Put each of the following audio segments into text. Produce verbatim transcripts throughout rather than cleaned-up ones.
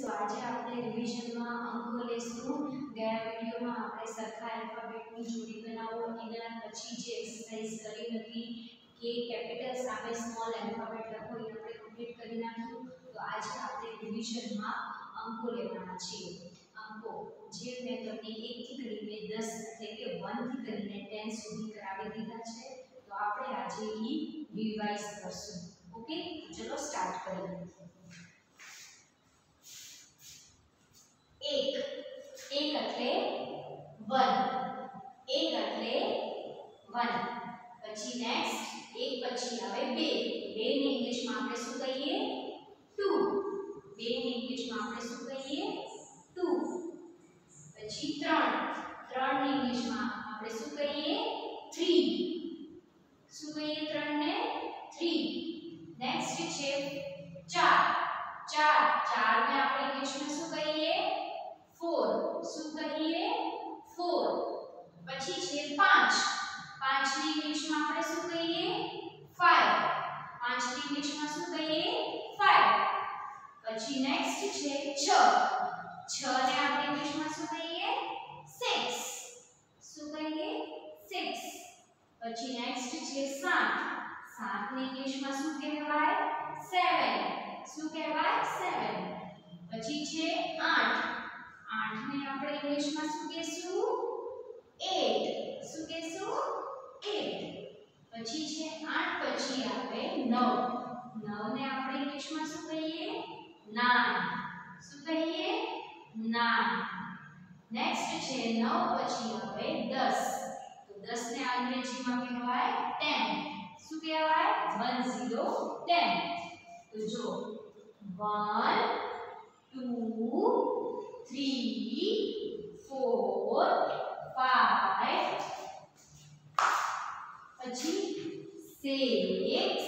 तो आज આપણે રિવિઝનમાં અંકો લેશું। ગયા વિડિયોમાં આપણે સરખા આલ્ફાબેટની જોડી બનાવો એના પછી જે એક્સરસાઇઝ કરી હતી કે કેપિટલ સામે સ્મોલ આલ્ફાબેટ લખો એ આપણે કમ્પ્લીટ કરી નાખ્યું। તો આજે આપણે રિવિઝનમાં અંકો લેવાના છે। અંકો જે મેં તમને એક થી કરીને દસ એટલે કે એક થી કરીને દસ સુધી કરાવી દીધા છે। તો આપણે આજે ઈ રિવાઇઝ કરશું। ઓકે, ચલો સ્ટાર્ટ કરીએ। एक एक એટલે वन, एक એટલે वन। પછી નેક્સ્ટ એક પછી આવે બે, બે ને ઇંગ્લિશમાં આપણે શું કહીએ? ટુ। બે ને ઇંગ્લિશમાં આપણે શું કહીએ? ટુ। પછી ત્રણ, ત્રણ ને ઇંગ્લિશમાં આપણે શું કહીએ? થ્રી। શું કહીએ ત્રણ ને? થ્રી। નેક્સ્ટ છે ચાર, ચાર, ચાર ને આપણે ઇંગ્લિશમાં શું કહીએ? फोर। શું કહીએ? फोर। પછી છે પાંચ, પાંચ ની ઇંગ્લિશમાં આપણે શું કહીએ? फाइव। પાંચ ની ઇંગ્લિશમાં શું કહીએ? फाइव। પછી નેક્સ્ટ છે છ, છ ને આપણે ઇંગ્લિશમાં શું કહીએ? सिक्स। શું કહીએ? सिक्स। પછી નેક્સ્ટ છે સાત, સાત ની ઇંગ્લિશમાં શું કહેવાય? सेवन। શું કહેવાય? सेवन। પછી છે આઠ, आठ ने આપણે ઇંગ્લિશમાં શું કહેશું? एट। શું કહેશું? एट। પછી છે આઠ પછી આવે નવ, નવ ને આપણે ઇંગ્લિશમાં શું કહીએ? नाइन। શું કહીએ? नाइन। નેક્સ્ટ છે નવ પછી આવે દસ, તો દસ ને અંગ્રેજીમાં કહેવાય टेन। શું કહેવાય? One zero ten. તો જો one two three four five પછી सिक्स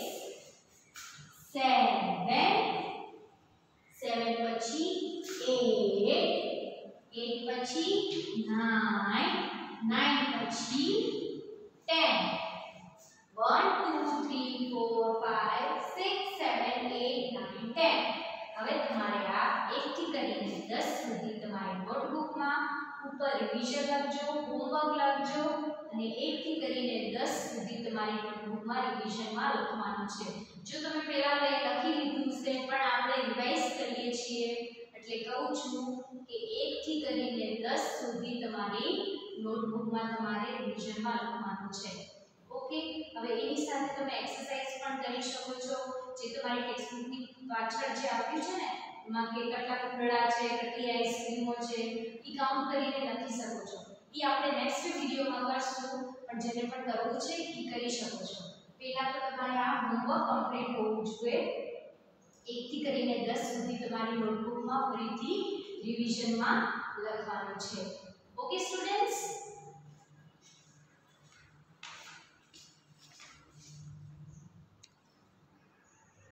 सेवन, सेवन પછી एट, एट પછી नाइन, नाइन પછી ten. One two three four five six seven eight nine ten. હવે તમારે આ એક થી કરીને દસ સુધી તમારી નોટબુકમાં ઉપર રિવિઝન લખજો, હોમવર્ક લખજો અને એક થી કરીને દસ સુધી તમારી નોટબુકમાં રિવિઝનમાં લખવાનું છે। જો તમે પહેલા લખી લીધું છે પણ આપણે રિવાઇઝ કરીએ છીએ એટલે કહું છું કે એક થી કરીને દસ સુધી તમારી નોટબુકમાં તમારે રિવિઝનમાં લખવાનું છે। ઓકે, હવે એની સાથે તમે એક્સરસાઇઝ પણ કરી શકો છો જે તમારી ટેક્સ્ટબુકની પાછળ જે આપ્યું છે ને એમાં કે કેટલા કુકડા છે, કેટલી આઈસ્ક્રીમો છે એ કાઉન્ટ કરીને લખી શકો છો। એ આપણે નેક્સ્ટ વિડિયોમાં કરશું પણ જેને પણ કરવું છે એ કરી શકો છો। પહેલા તો તમારે આ હોમવર્ક કમ્પ્લીટ હોવું જોઈએ। એક થી કરીને દસ સુધી તમારી નોટબુકમાં ફરીથી રિવિઝનમાં લખવાનું છે।